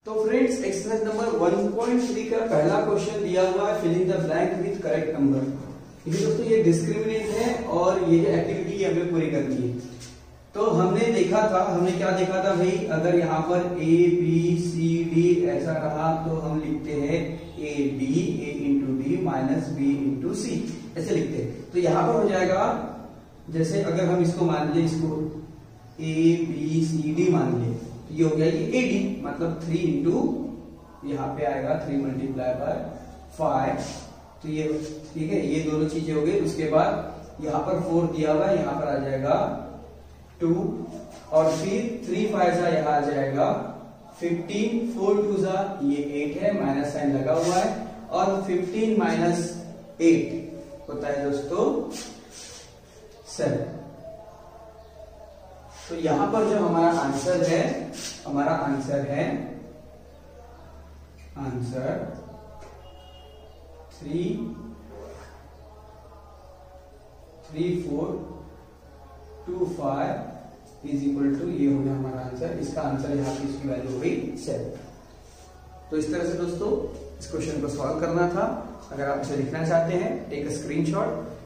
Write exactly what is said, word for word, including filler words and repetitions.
तो friends exercise number one point three का पहला क्वेश्चन दिया हुआ है, filling the blank with correct number. देखिए दोस्तों ये डिस्क्रिमिनेंट है और ये जो एक्टिविटी हमें पूरी करनी है। तो हमने देखा था, हमने क्या देखा था भाई, अगर यहाँ पर ए बी सी डी ऐसा रहा तो हम लिखते हैं A D A into D minus B into C, ऐसे लिखते हैं। तो यहाँ पर हो जाएगा, जैसे अगर हम इसको मान लें, इसको ए बी सी डी मान लें, तो ये हो गया ये ए डी, मतलब थ्री इंटू यहाँ पे आएगा थ्री मल्टीप्लाई बाय फाइव, तो ये ठीक है, ये दोनों चीजें हो गई। उसके बाद यहाँ पर फोर दिया हुआ है, यहाँ पर आ जाएगा टू, और फिर थ्री फाइव सा यहाँ आ जाएगा फिफ्टीन, फोर टू सा ये एट है, माइनस साइन लगा हुआ है, और फिफ्टीन माइनस एट होता है दोस्तों सेवन। तो यहां पर जो हमारा आंसर है, हमारा आंसर है answer three three four two five is equal to, ये हो गया हमारा आंसर। इसका आंसर यहाँ पे इसकी वैल्यू हो गई सेवन। तो इस तरह से दोस्तों इस क्वेश्चन को सॉल्व करना था। अगर आप इसे लिखना चाहते हैं, टेक अ स्क्रीनशॉट